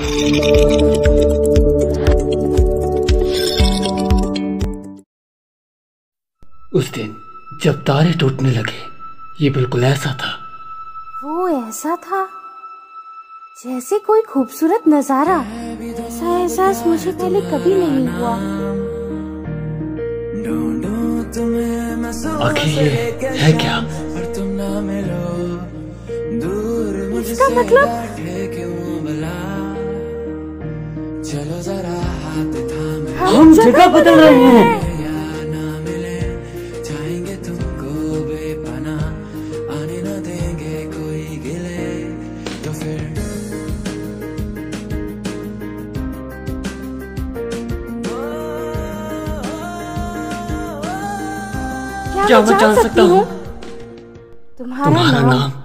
उस दिन जब तारे टूटने लगे, ये बिल्कुल ऐसा था। वो ऐसा था जैसे कोई खूबसूरत नजारा। ऐसा एहसास मुझे पहले कभी नहीं हुआ। आखिर ये है क्या? इसका मतलब हम जगह बदल रहे हैं। क्या मैं जान सकता हूँ तुम्हारा नाम?